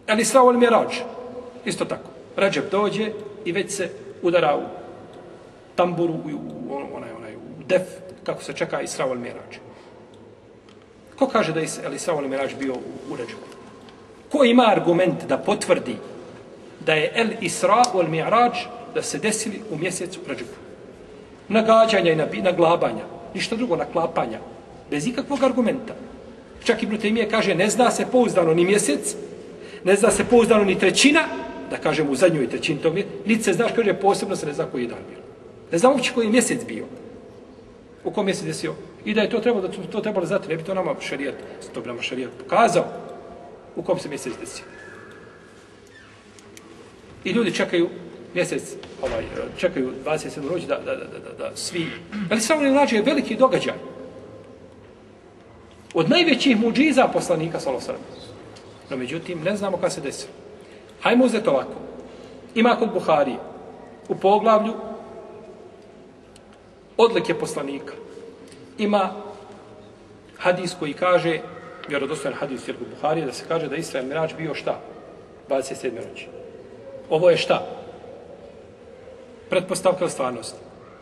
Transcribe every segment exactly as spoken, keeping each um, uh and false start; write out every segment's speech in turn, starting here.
El Isra wal Mirađ. Isto tako. Redžep dođe i već se udara u tamburu, u onaj, onaj, u def, kako se čeka Isra wal Mirađ. Ko kaže da je El Isra wal Mirađ bio u Redžepu? Ko ima argument da potvrdi da je El Isra wal Mirađ da se desili u mjesecu Redžepu? Nagađanja i naglabanja. Ništa drugo, naklapanja. Bez ikakvog argumenta. Čak Ibn Taymije kaže, ne zna se pouzdano ni mjesec, ne zna se pouzdano ni trećina, da kažemo u zadnjoj trećini tog mjeseca, niti se znaš, kaže, posebno se ne zna koji je dan bio. Ne znam uopće koji je mjesec bio. U kom mjesec desio. I da je to trebalo, da to trebalo znati, ne bi to nama šerijat, to bi nama šerijat pokazao u kom se mjesec desio. I ljudi čekaju mjesec, ovaj, čekaju dvadeset sedmu noć da, da, da, da, da svi... Ali samo ne mlađe je veliki događaj. Od najvećih muđiza poslanika, sallallahu alejhi ve sellem. No, međutim, ne znamo kada se desilo. Hajmo uzeti ovako. Ima kod Buharije u poglavlju odlike poslanika. Ima hadis koji kaže, vjerodostojan hadis kod Buharije, da se kaže da Isra i Mirađ bio šta? dvadeset sedme noći. Ovo je šta? Pretpostavka ili stvarnost?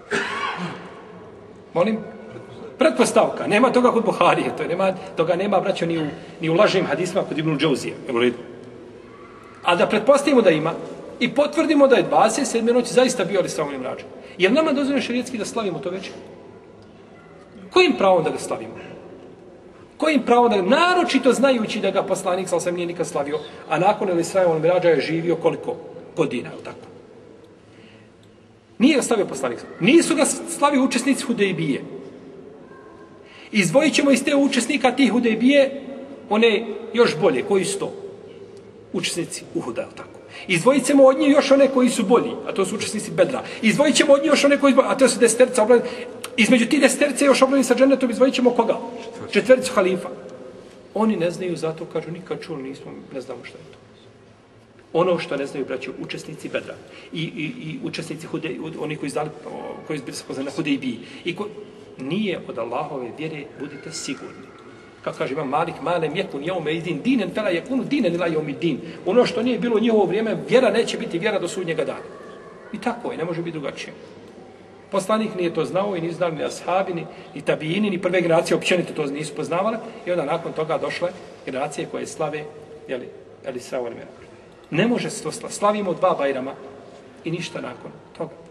Molim? Pretpostavka. Nema toga kod Buharije. To je, nema, toga nema, braćo, ni u, ni u lažnim hadisma kod Ibn Džauzije. A da pretpostavimo da ima i potvrdimo da je dvadeset sedme noći zaista bio Isra i Mirađ. Jer nama dozvoljeno šerijetski da slavimo to večer? Kojim pravom da ga slavimo? Kojim pravom da ga, naročito znajući da ga poslanik sallallahu alejhi ve sellem nije nikad slavio, a nakon Isra i Mirađa je živio koliko godina, je tako? Nije ga slavio poslanik. Nisu ga slavio učesnici Hudejbije. Izdvojit ćemo iz te učesnika tih Hudejbije one još bolje. Koji su to? Učesnici Uhuda, je tako? Izdvojit ćemo od njih još one koji su bolji, a to su učesnici Bedra. Izdvojit ćemo od njih još one koji su bolji, a to su deseterica obranjeni. Između ti deseterice još obranjeni sa džennetom izdvojit ćemo koga? Četvericu halifa. Oni ne znaju, zato kažu, nikad čuli, nismo, ne znamo što je to. Ono što ne znaju, braći, učesnici Bedra i, i, i učesnici Hude, oni koji znali, koji su poznani na Hudejbiji, i ko, nije od Allahove vjere, budite sigurni. Kako kaže Imam Malik, malem jekun jeume idin dinen, fela jekunu dinen ila jeumi din. Ono što nije bilo u njihovo vrijeme, vjera neće biti vjera do sudnjega dana. I tako je, ne može biti drugačije. Poslanik nije to znao i nisu znali ni ashabi, ni, ni tabijini, ni prve generacije općenito to nisu poznavale i onda nakon toga došle generacije koje slave, jeli, El Isra wal Mirađ. Ne može se to slaviti. Slavimo dva Bajrama i ništa nakon toga.